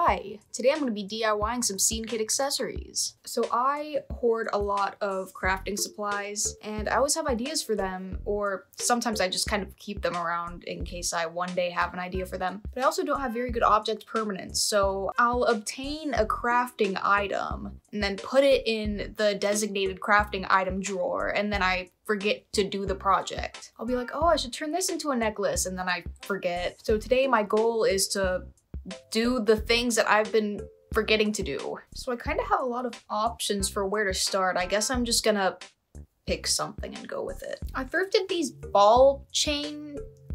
Hi! Today I'm going to be DIYing some Scene Kit accessories. So I hoard a lot of crafting supplies and I always have ideas for them, or sometimes I just kind of keep them around in case I one day have an idea for them. But I also don't have very good object permanence, so I'll obtain a crafting item and then put it in the designated crafting item drawer, and then I forget to do the project. I'll be like, oh, I should turn this into a necklace, and then I forget. So today my goal is to do the things that I've been forgetting to do. So I kind of have a lot of options for where to start. I guess I'm just gonna pick something and go with it. I thrifted these ball chain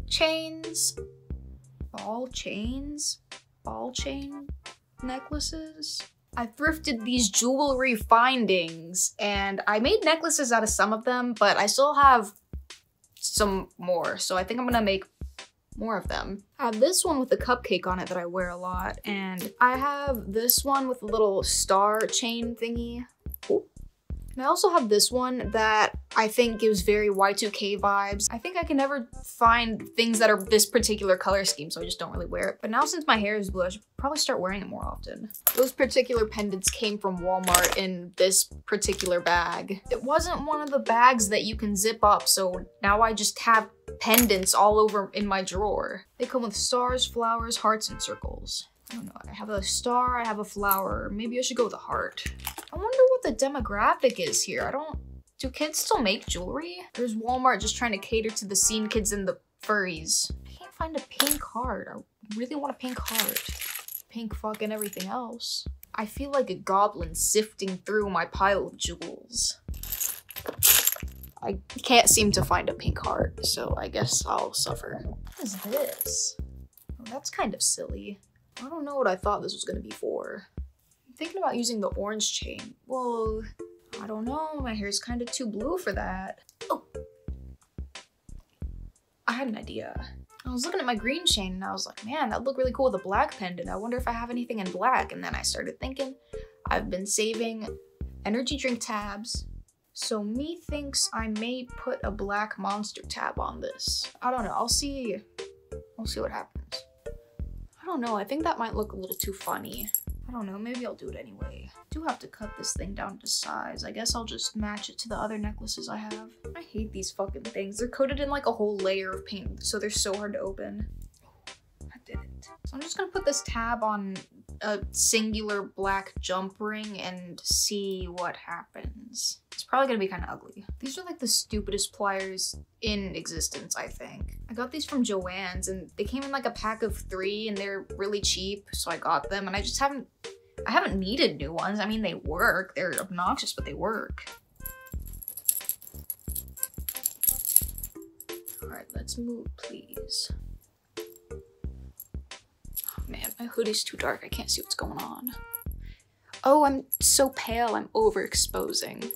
necklaces. I thrifted these jewelry findings and I made necklaces out of some of them, but I still have some more. So I think I'm gonna make more of them. I have this one with the cupcake on it that I wear a lot, and I have this one with a little star chain thingy. Ooh. And I also have this one that I think gives very Y2K vibes. I think I can never find things that are this particular color scheme, so I just don't really wear it. But now since my hair is blue, I should probably start wearing it more often. Those particular pendants came from Walmart in this particular bag. It wasn't one of the bags that you can zip up, so now I just have pendants all over in my drawer. They come with stars, flowers, hearts, and circles. I don't know, I have a star, I have a flower. Maybe I should go with a heart. I wonder what the demographic is here. Do kids still make jewelry? There's Walmart just trying to cater to the scene kids and the furries. I can't find a pink heart. I really want a pink heart. Pink fucking everything else. I feel like a goblin sifting through my pile of jewels. I can't seem to find a pink heart, so I guess I'll suffer. What is this? Oh, that's kind of silly. I don't know what I thought this was gonna be for. I'm thinking about using the orange chain. Well, I don't know, my hair's kind of too blue for that. Oh, I had an idea. I was looking at my green chain and I was like, man, that'd look really cool with a black pendant. I wonder if I have anything in black. And then I started thinking, I've been saving energy drink tabs. So me thinks I may put a black monster tab on this. I don't know, I'll see what happens. I don't know, I think that might look a little too funny. I don't know, maybe I'll do it anyway. I do have to cut this thing down to size. I guess I'll just match it to the other necklaces I have. I hate these fucking things. They're coated in like a whole layer of paint, so they're so hard to open. I did it. So I'm just gonna put this tab on a singular black jump ring and see what happens. It's probably gonna be kind of ugly. These are like the stupidest pliers in existence, I think. I got these from Joann's and they came in like a pack of 3 and they're really cheap, so I got them, and I haven't needed new ones. I mean, they work. They're obnoxious, but they work. All right, let's move, please. Man, my hoodie's too dark. I can't see what's going on. Oh, I'm so pale. I'm overexposing.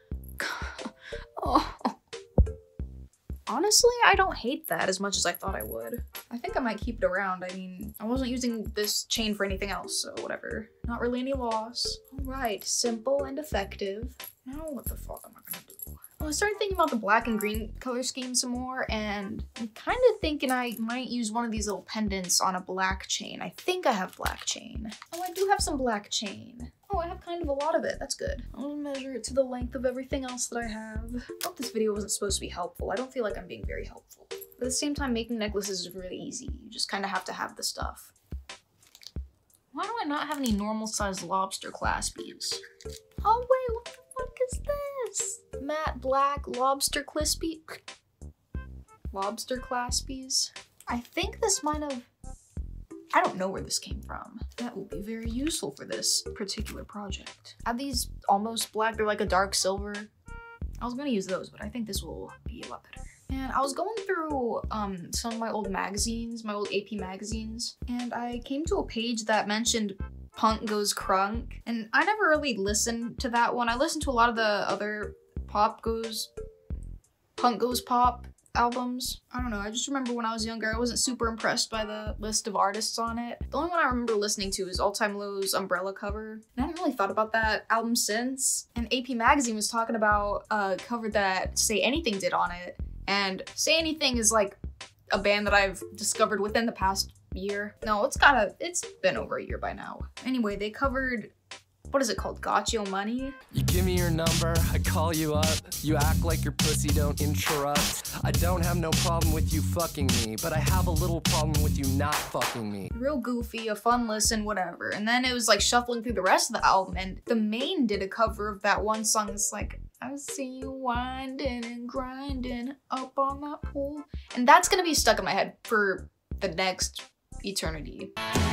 Oh. Honestly, I don't hate that as much as I thought I would. I think I might keep it around. I mean, I wasn't using this chain for anything else, so whatever. Not really any loss. All right, simple and effective. Now what the fuck am I gonna do? Well, I started thinking about the black and green color scheme some more, and I'm kind of thinking I might use one of these little pendants on a black chain. I think I have black chain. Oh, I do have some black chain. Oh, I have kind of a lot of it. That's good. I'll measure it to the length of everything else that I have. I hope this video wasn't supposed to be helpful. I don't feel like I'm being very helpful. But at the same time, making necklaces is really easy. You just kind of have to have the stuff. Why do I not have any normal sized lobster claspies? Oh wait, what the fuck is this? Matte black lobster claspies. I think this might have, I don't know where this came from. That will be very useful for this particular project. I have these almost black, they're like a dark silver. I was gonna use those, but I think this will be a lot better. And I was going through some of my old magazines, my old AP magazines, and I came to a page that mentioned Punk Goes Crunk, and I never really listened to that one. I listened to a lot of the other Punk Goes Pop albums. I don't know, I just remember when I was younger, I wasn't super impressed by the list of artists on it. The only one I remember listening to is All Time Low's Umbrella cover. And I haven't really thought about that album since. And AP Magazine was talking about a cover that Say Anything did on it. And Say Anything is like a band that I've discovered within the past year. No, it's been over a year by now. Anyway, they covered, what is it called? Got Your Money? You give me your number, I call you up. You act like your pussy don't interrupt. I don't have no problem with you fucking me, but I have a little problem with you not fucking me. Real goofy, a fun listen, whatever. And then it was like shuffling through the rest of the album, and the Maine did a cover of that one song that's like, I see you winding and grinding up on that pool. And that's gonna be stuck in my head for the next eternity.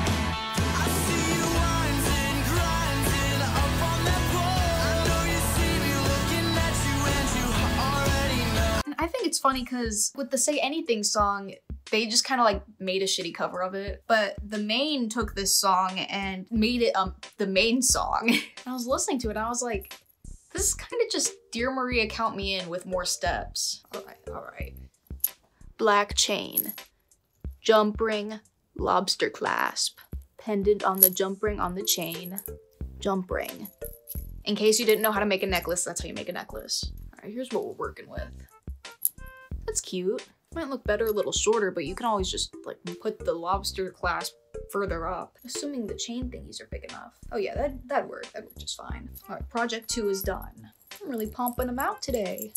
I think it's funny because with the Say Anything song, they just kind of like made a shitty cover of it. But the Maine took this song and made it the main song. And I was listening to it and I was like, this is kind of just Dear Maria Count Me In with more steps. All right. Black chain, jump ring, lobster clasp, pendant on the jump ring on the chain, jump ring. In case you didn't know how to make a necklace, that's how you make a necklace. All right, here's what we're working with. That's cute. Might look better a little shorter, but you can always just like put the lobster clasp further up, assuming the chain thingies are big enough. Oh yeah, that'd work just fine. All right, project 2 is done. I'm really pumping them out today.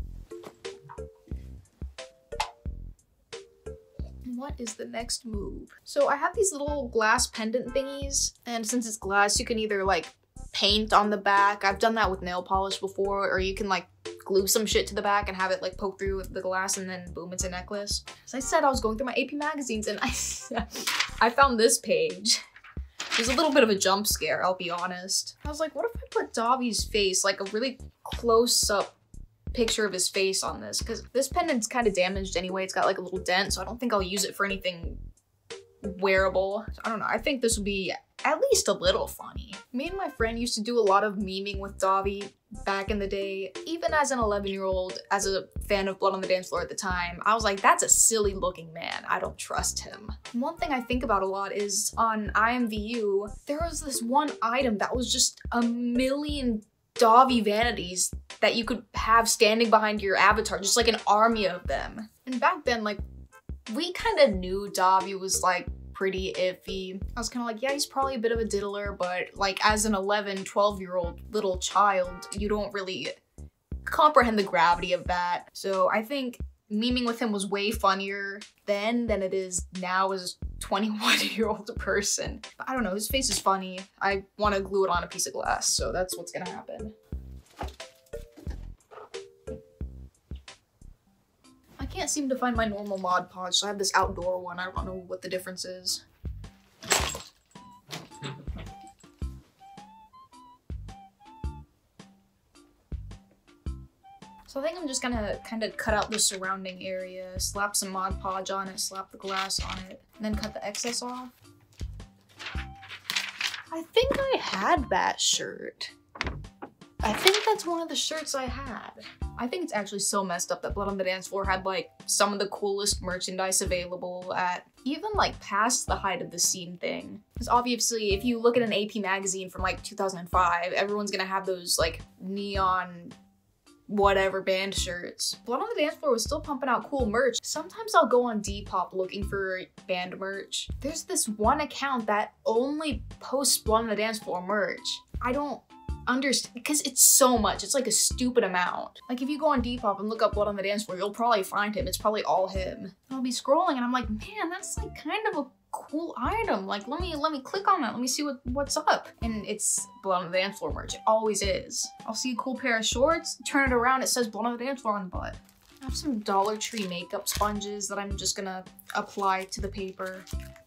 What is the next move? So I have these little glass pendant thingies, and since it's glass, you can either like paint on the back. I've done that with nail polish before, or you can like glue some shit to the back and have it like poke through the glass and then boom, it's a necklace. As I said, I was going through my AP magazines and I found this page. It was a little bit of a jump scare, I'll be honest. I was like, what if I put Davi's face, like a really close-up picture of his face on this? Because this pendant's kind of damaged anyway. It's got like a little dent, so I don't think I'll use it for anything wearable. I don't know, I think this would be at least a little funny. Me and my friend used to do a lot of memeing with Davi back in the day. Even as an 11-year-old, as a fan of Blood on the Dance Floor at the time, I was like, that's a silly looking man. I don't trust him. One thing I think about a lot is on IMVU, there was this one item that was just a million Davi vanities that you could have standing behind your avatar, just like an army of them. And back then, like, we kind of knew Davi was like pretty iffy. I was kind of like, yeah, he's probably a bit of a diddler, but like as an 11, 12-year-old little child, you don't really comprehend the gravity of that. So I think memeing with him was way funnier then than it is now as a 21-year-old person. But I don't know, his face is funny. I want to glue it on a piece of glass, so that's what's gonna happen. I can't seem to find my normal Mod Podge, so I have this outdoor one. I don't know what the difference is. So I think I'm just gonna kind of cut out the surrounding area, slap some Mod Podge on it, slap the glass on it, and then cut the excess off. I think I had that shirt. I think that's one of the shirts I had. I think it's actually so messed up that Blood on the Dance Floor had like some of the coolest merchandise available at even like past the height of the scene thing. Because obviously if you look at an AP magazine from like 2005, everyone's gonna have those like neon whatever band shirts. Blood on the Dance Floor was still pumping out cool merch. Sometimes I'll go on Depop looking for band merch. There's this one account that only posts Blood on the Dance Floor merch. I don't understand, because it's so much. It's like a stupid amount. Like if you go on Depop and look up Blood on the Dance Floor, you'll probably find him. It's probably all him. And I'll be scrolling and I'm like, man, that's like kind of a cool item. Like let me click on that. Let me see what's up. And it's Blood on the Dance Floor merch. It always is. I'll see a cool pair of shorts, turn it around, it says Blood on the Dance Floor on the butt. I have some Dollar Tree makeup sponges that I'm just gonna apply to the paper.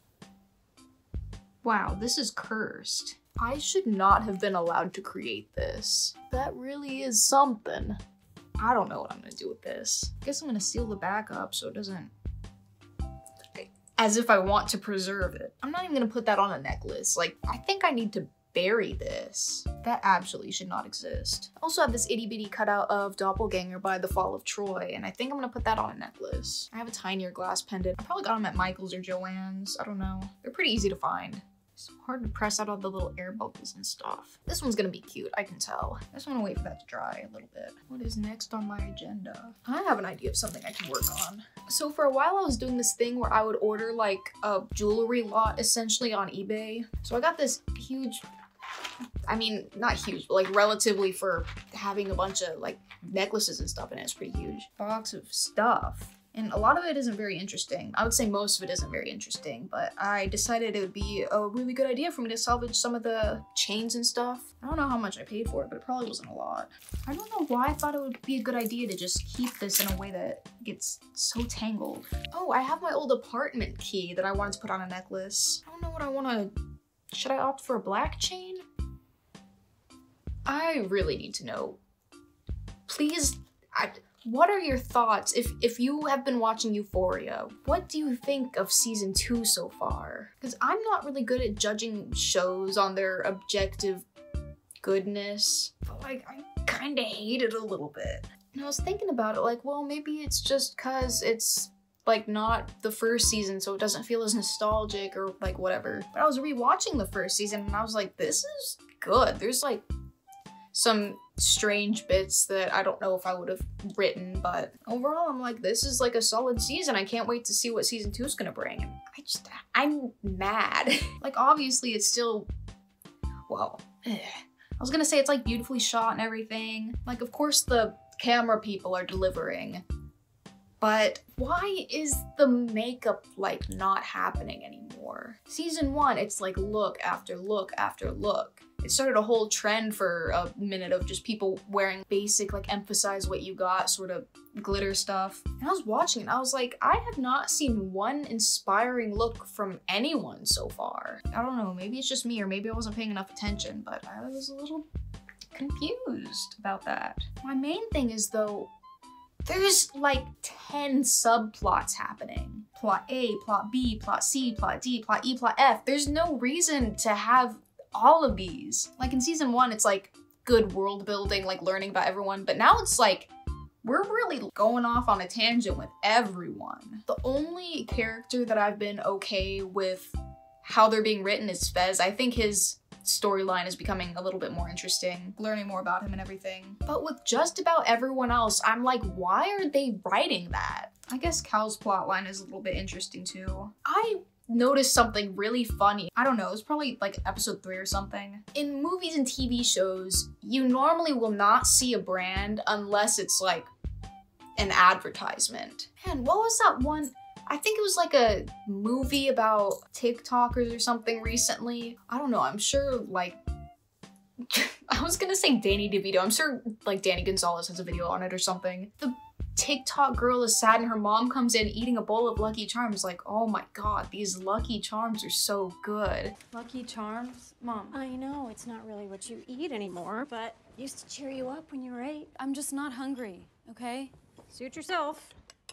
Wow, this is cursed. I should not have been allowed to create this. That really is something. I don't know what I'm gonna do with this. I guess I'm gonna seal the back up so it doesn't... As if I want to preserve it. I'm not even gonna put that on a necklace. Like, I think I need to bury this. That actually should not exist. I also have this itty bitty cutout of Doppelganger by The Fall of Troy, and I think I'm gonna put that on a necklace. I have a tinier glass pendant. I probably got them at Michael's or Joann's. I don't know. They're pretty easy to find. It's hard to press out all the little air bubbles and stuff. This one's gonna be cute, I can tell. I just wanna wait for that to dry a little bit. What is next on my agenda? I have an idea of something I can work on. So for a while I was doing this thing where I would order like a jewelry lot essentially on eBay. So I got this huge, I mean, not huge, but like relatively for having a bunch of like necklaces and stuff in it, it's pretty huge. Box of stuff. And a lot of it isn't very interesting. I would say most of it isn't very interesting, but I decided it would be a really good idea for me to salvage some of the chains and stuff. I don't know how much I paid for it, but it probably wasn't a lot. I don't know why I thought it would be a good idea to just keep this in a way that gets so tangled. Oh, I have my old apartment key that I wanted to put on a necklace. I don't know what I want to... Should I opt for a black chain? I really need to know. Please, what are your thoughts? If you have been watching Euphoria, what do you think of season 2 so far? Because I'm not really good at judging shows on their objective goodness, but like I kind of hate it a little bit. And I was thinking about it like, well, maybe it's just cause it's like not the first season, so it doesn't feel as nostalgic or like whatever. But I was rewatching the first season and I was like, this is good. There's like some strange bits that I don't know if I would have written, but overall I'm like, this is like a solid season. I can't wait to see what season 2 is gonna bring. And I'm mad. Like obviously it's still, well, I was gonna say it's like beautifully shot and everything. Like of course the camera people are delivering, but why is the makeup like not happening anymore? Season 1, it's like look after look after look. It started a whole trend for a minute of just people wearing basic, like emphasize what you got sort of glitter stuff. And I was watching it and I was like, I have not seen one inspiring look from anyone so far. I don't know, maybe it's just me or maybe I wasn't paying enough attention, but I was a little confused about that. My main thing is though, there's like 10 subplots happening. Plot A, plot B, plot C, plot D, plot E, plot F. There's no reason to have all of these. Like in season 1, it's like good world building, like learning about everyone, but now it's like, we're really going off on a tangent with everyone. The only character that I've been okay with how they're being written is Fez. I think his storyline is becoming a little bit more interesting, learning more about him and everything. But with just about everyone else, I'm like, why are they writing that? I guess Cal's plotline is a little bit interesting too. I noticed something really funny. I don't know, it was probably like episode 3 or something. In movies and TV shows, you normally will not see a brand unless it's like an advertisement. Man, what was that one? I think it was like a movie about TikTokers or something recently. I don't know, I'm sure like, I was gonna say Danny DeVito. I'm sure like Danny Gonzalez has a video on it or something. The TikTok girl is sad and her mom comes in eating a bowl of Lucky Charms. Like, oh my god, these Lucky Charms are so good. Lucky Charms? Mom. I know, it's not really what you eat anymore, but used to cheer you up when you were 8. I'm just not hungry, okay? Suit yourself.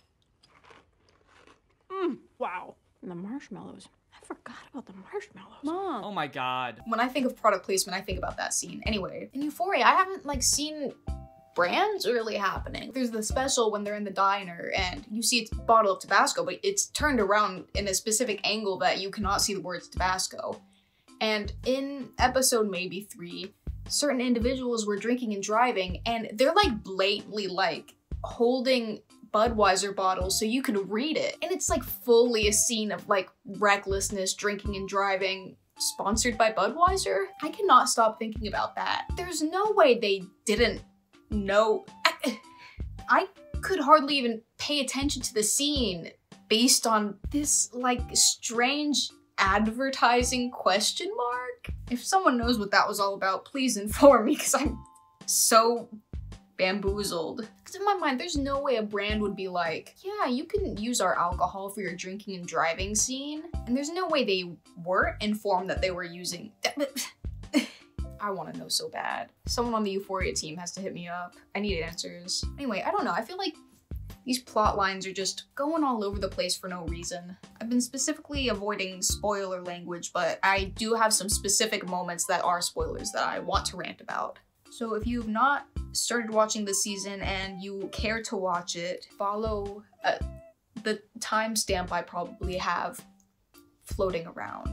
Wow. And the marshmallows. I forgot about the marshmallows. Mom. Oh my god. When I think of product placement, I think about that scene. Anyway, in Euphoria, I haven't like seen brands really happening. There's the special when they're in the diner and you see it's a bottle of Tabasco, but it's turned around in a specific angle that you cannot see the words Tabasco. And in episode maybe 3, certain individuals were drinking and driving and they're like blatantly like holding Budweiser bottles so you could read it. And it's like fully a scene of like recklessness, drinking and driving, sponsored by Budweiser. I cannot stop thinking about that. There's no way they didn't know. I could hardly even pay attention to the scene based on this like strange advertising question mark. If someone knows what that was all about, please inform me because I'm so bamboozled. Because in my mind, there's no way a brand would be like, yeah, you can use our alcohol for your drinking and driving scene. And there's no way they weren't informed that they were using that. I want to know so bad. Someone on the Euphoria team has to hit me up. I need answers. Anyway, I don't know. I feel like these plot lines are just going all over the place for no reason. I've been specifically avoiding spoiler language, but I do have some specific moments that are spoilers that I want to rant about. So if you've not started watching this season and you care to watch it, follow the timestamp I probably have floating around.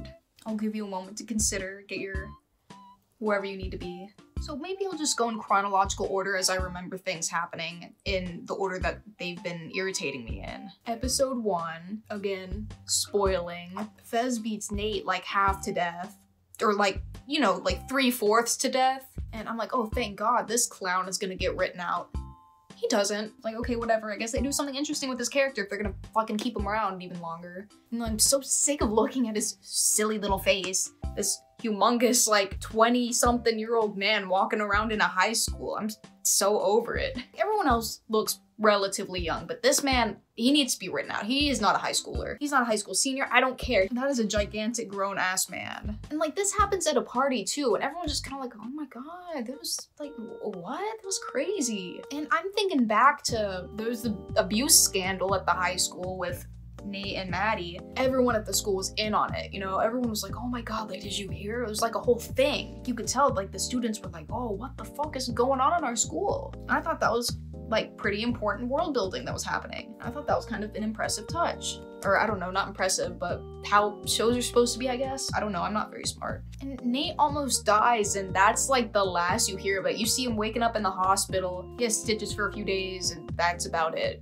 I'll give you a moment to consider, get your wherever you need to be. So maybe I'll just go in chronological order as I remember things happening in the order that they've been irritating me in. Episode 1, again, spoiling. Fez beats Nate like half to death. Or like, you know, like 3/4 to death. And I'm like, oh, thank God, this clown is gonna get written out. He doesn't. Like, okay, whatever. I guess they do something interesting with this character if they're gonna fucking keep him around even longer. And I'm so sick of looking at his silly little face. This humongous, like, 20-something-year-old man walking around in a high school. I'm so over it. Everyone else looks relatively young, but this man, he needs to be written out. He is not a high schooler. He's not a high school senior. I don't care. That is a gigantic grown-ass man. And, like, this happens at a party, too, and everyone's just kind of like, oh my God, that was, like, what? That was crazy. And I'm thinking back to, there was the abuse scandal at the high school with Nate and Maddie. Everyone at the school was in on it, you know? Everyone was like, oh my God, like, did you hear? It was like a whole thing. You could tell, like, the students were like, oh, what the fuck is going on in our school? And I thought that was, like, pretty important world building that was happening. I thought that was kind of an impressive touch. Or I don't know, not impressive, but how shows are supposed to be, I guess? I don't know, I'm not very smart. And Nate almost dies, and that's like the last you hear of it. You see him waking up in the hospital, he has stitches for a few days, and that's about it.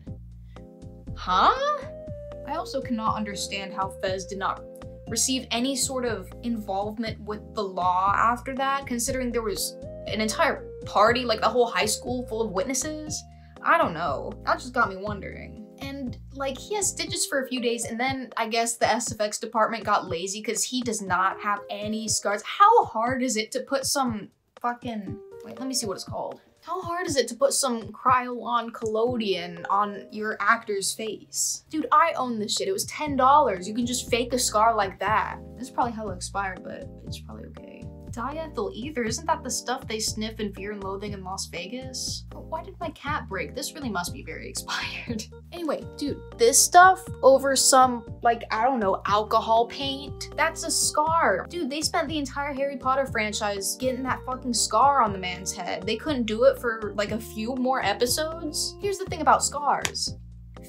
Huh? I also cannot understand how Fez did not receive any sort of involvement with the law after that, considering there was an entire party, like the whole high school full of witnesses. I don't know. That just got me wondering. And like, he has stitches for a few days, and then I guess the SFX department got lazy because he does not have any scars. How hard is it to put some fucking, wait, let me see what it's called. How hard is it to put some Kryolan collodion on your actor's face? Dude, I own this shit. It was $10. You can just fake a scar like that. This is probably hella expired, but it's probably okay. Diethyl ether, isn't that the stuff they sniff in Fear and Loathing in Las Vegas? Oh, why did my cat break? This really must be very expired. Anyway, dude, this stuff over some, like, I don't know, alcohol paint, that's a scar. Dude, they spent the entire Harry Potter franchise getting that fucking scar on the man's head. They couldn't do it for like a few more episodes. Here's the thing about scars.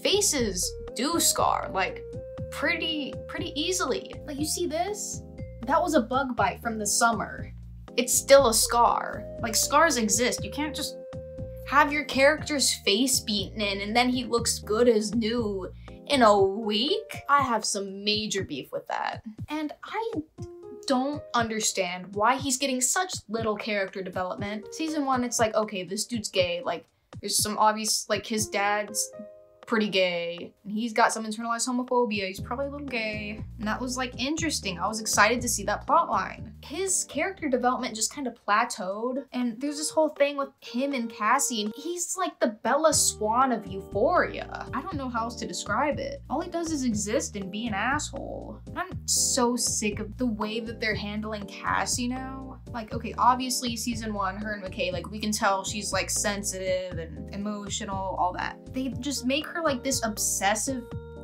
Faces do scar, like, pretty easily. Like, you see this? That was a bug bite from the summer. It's still a scar. Like, scars exist. You can't just have your character's face beaten in and then he looks good as new in a week. I have some major beef with that. And I don't understand why he's getting such little character development. Season 1, it's like, okay, this dude's gay. Like, there's some obvious, like, his dad's pretty gay, and he's got some internalized homophobia. He's probably a little gay, and that was like interesting. I was excited to see that plot line. His character development just kind of plateaued, and there's this whole thing with him and Cassie, and he's like the Bella Swan of Euphoria. I don't know how else to describe it. All he does is exist and be an asshole. I'm so sick of the way that they're handling Cassie now. Like, okay, obviously season 1, her and McKay, like, we can tell she's like sensitive and emotional, all that. They just make her like this obsessive,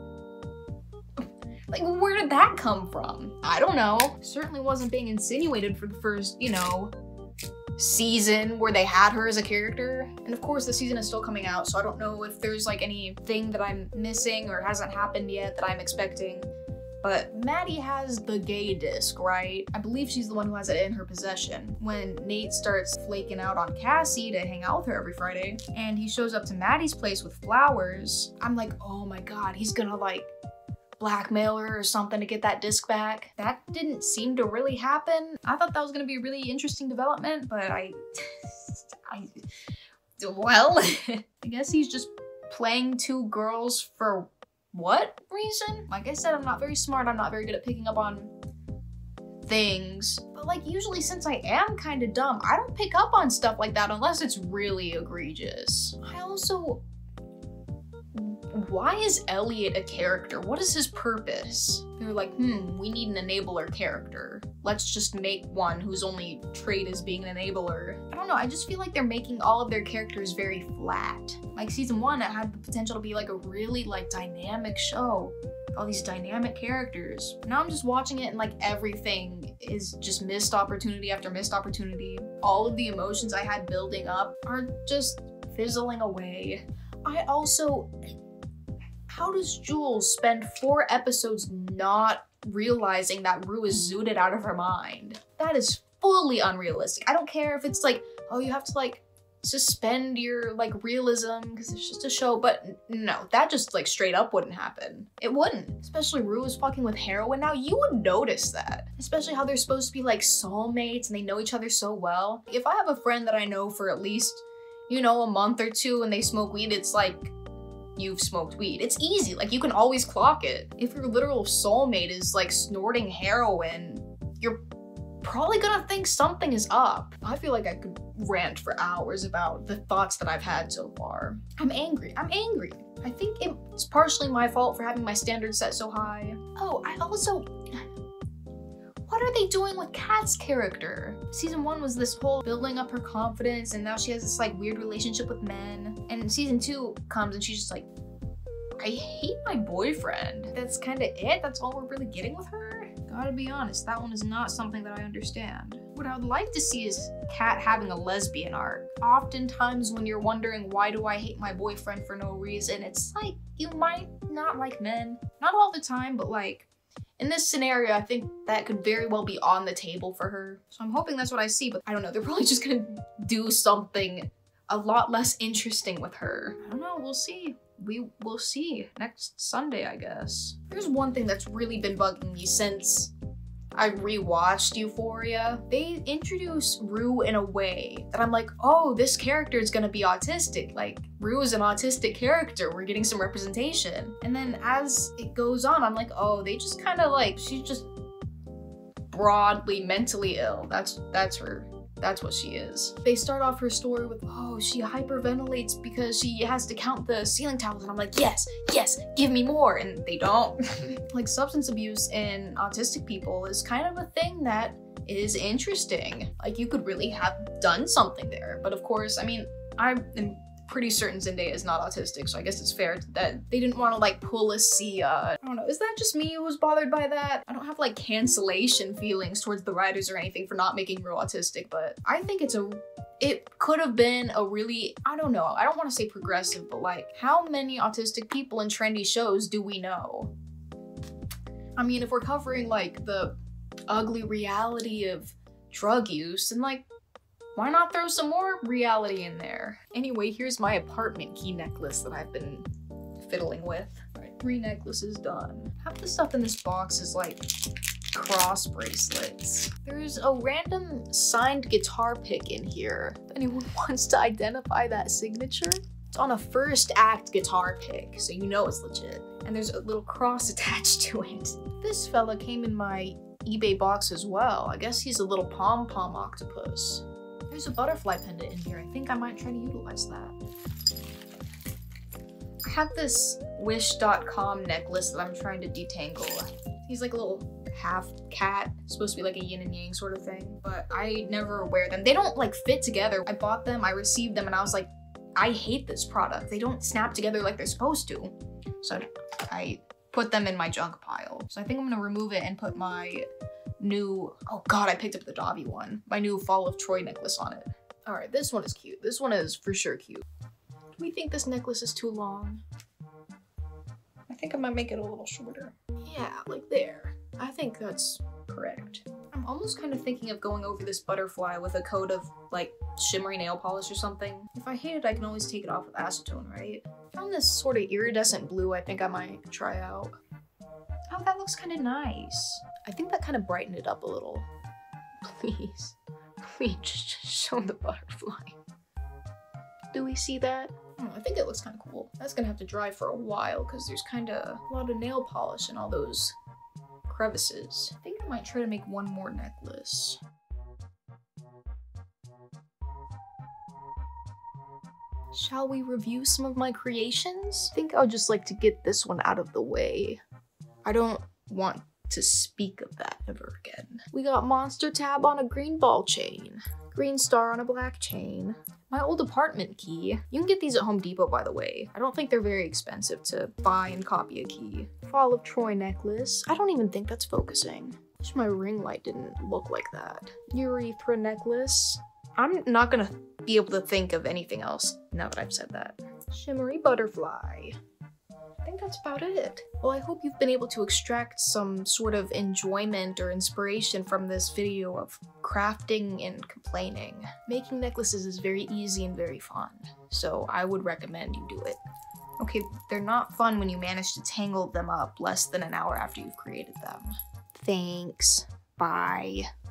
like, where did that come from? I don't know. Certainly wasn't being insinuated for the first, you know, season where they had her as a character. And of course the season is still coming out, so I don't know if there's like anything that I'm missing or hasn't happened yet that I'm expecting. But Maddie has the gay disc, right? I believe she's the one who has it in her possession. When Nate starts flaking out on Cassie to hang out with her every Friday, and he shows up to Maddie's place with flowers, I'm like, oh my God, he's gonna like blackmail her or something to get that disc back. That didn't seem to really happen. I thought that was gonna be a really interesting development, but well, I guess he's just playing two girls for what reason? Like I said, I'm not very smart. I'm not very good at picking up on things. But like, usually since I am kind of dumb, I don't pick up on stuff like that unless it's really egregious. I also, why is Elliot a character? What is his purpose? They were like, we need an enabler character. Let's just make one whose only trait is being an enabler. I don't know, I just feel like they're making all of their characters very flat. Like season 1, it had the potential to be like a really like dynamic show. All these dynamic characters. Now I'm just watching it and like everything is just missed opportunity after missed opportunity. All of the emotions I had building up are just fizzling away. I also, how does Jules spend 4 episodes not realizing that Rue is zooted out of her mind. That is fully unrealistic. I don't care if it's like, oh, you have to like suspend your like realism because it's just a show, but no, that just like straight up wouldn't happen. It wouldn't. Especially Rue is fucking with heroin now. You would notice that. Especially how they're supposed to be like soulmates and they know each other so well. If I have a friend that I know for at least, you know, a month or two and they smoke weed, it's like, you've smoked weed. It's easy, like you can always clock it. If your literal soulmate is like snorting heroin, you're probably gonna think something is up. I feel like I could rant for hours about the thoughts that I've had so far. I'm angry. I think it's partially my fault for having my standards set so high. Oh, I also, what are they doing with Kat's character? Season 1 was this whole building up her confidence, and now she has this like weird relationship with men. And season 2 comes and she's just like, I hate my boyfriend. That's kind of it? That's all we're really getting with her? Gotta be honest, that one is not something that I understand. What I would like to see is Kat having a lesbian arc. Oftentimes when you're wondering why do I hate my boyfriend for no reason, it's like you might not like men. Not all the time, but like in this scenario, I think that could very well be on the table for her. So I'm hoping that's what I see, but I don't know, they're probably just gonna do something a lot less interesting with her. I don't know, we'll see. We will see next Sunday, I guess. There's one thing that's really been bugging me since I rewatched Euphoria. They introduce Rue in a way that I'm like, oh, this character is gonna be autistic. Like, Rue is an autistic character. We're getting some representation. And then as it goes on, I'm like, oh, they just kind of like, she's just broadly mentally ill. That's her. That's what she is. They start off her story with, oh, she hyperventilates because she has to count the ceiling tiles. And I'm like, yes, yes, give me more. And they don't. Like, substance abuse in autistic people is kind of a thing that is interesting. Like, you could really have done something there. But of course, I mean, I'm pretty certain Zendaya is not autistic, so I guess it's fair that they didn't want to like pull a Sia. I don't know, is that just me who was bothered by that? I don't have like cancellation feelings towards the writers or anything for not making Rue autistic, but I think it could have been a really, I don't know, I don't want to say progressive, but like how many autistic people in trendy shows do we know? I mean, if we're covering like the ugly reality of drug use, and like, why not throw some more reality in there? Anyway, here's my apartment key necklace that I've been fiddling with. All right, 3 necklaces done. Half the stuff in this box is like cross bracelets. There's a random signed guitar pick in here. If anyone wants to identify that signature, it's on a first act guitar pick, so you know it's legit. And there's a little cross attached to it. This fella came in my eBay box as well. I guess he's a little pom-pom octopus. There's a butterfly pendant in here. I think I might try to utilize that. I have this Wish.com necklace that I'm trying to detangle. He's like a little half cat, supposed to be like a yin and yang sort of thing, but I never wear them. They don't like fit together. I bought them, I received them, and I was like, I hate this product. They don't snap together like they're supposed to. So I put them in my junk pile. So I think I'm gonna remove it and put my new, oh god, I picked up the Dobby one. My new Fall of Troy necklace on it. All right, this one is cute. This one is for sure cute. Do we think this necklace is too long? I think I might make it a little shorter. Yeah, like there. I think that's correct. I'm almost kind of thinking of going over this butterfly with a coat of like shimmery nail polish or something. If I hate it, I can always take it off with acetone, right? I found this sort of iridescent blue I think I might try out. Oh, that looks kind of nice. I think that kind of brightened it up a little. Please, please just show the butterfly. Do we see that? Oh, I think it looks kind of cool. That's gonna have to dry for a while because there's kind of a lot of nail polish in all those crevices. I think I might try to make one more necklace. Shall we review some of my creations? I think I'll just like to get this one out of the way. I don't want to speak of that ever again. We got Monster Tab on a green ball chain, Green Star on a black chain, my old apartment key. You can get these at Home Depot, by the way. I don't think they're very expensive to buy and copy a key. Fall of Troy necklace. I don't even think that's focusing. Wish my ring light didn't look like that. Urethra necklace. I'm not gonna be able to think of anything else now that I've said that. Shimmery butterfly. I think that's about it. Well, I hope you've been able to extract some sort of enjoyment or inspiration from this video of crafting and complaining. Making necklaces is very easy and very fun, so I would recommend you do it. Okay, they're not fun when you manage to tangle them up less than an hour after you've created them. Thanks. Bye.